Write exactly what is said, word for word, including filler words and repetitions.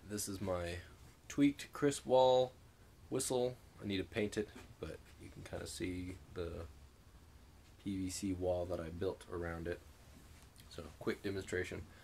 this is my tweaked crisp wall whistle. I need to paint it, but you can kind of see the P V C wall that I built around it. So quick demonstration.